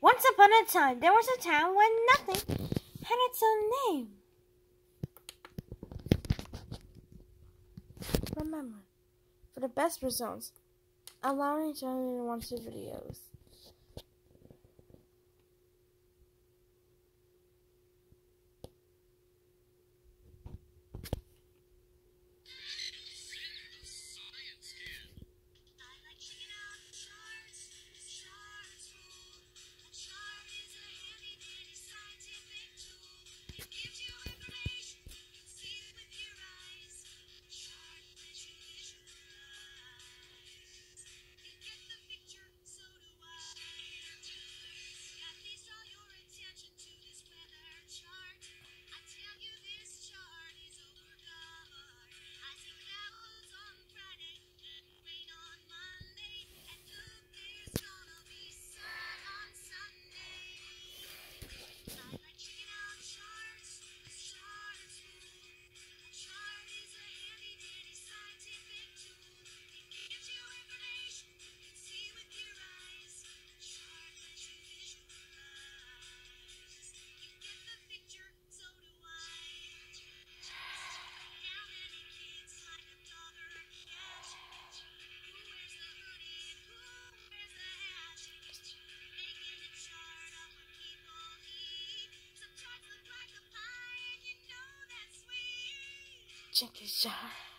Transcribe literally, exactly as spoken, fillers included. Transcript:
Once upon a time, there was a town where nothing had its own name. Remember, for the best results, allow each other to watch the videos. Check his jar.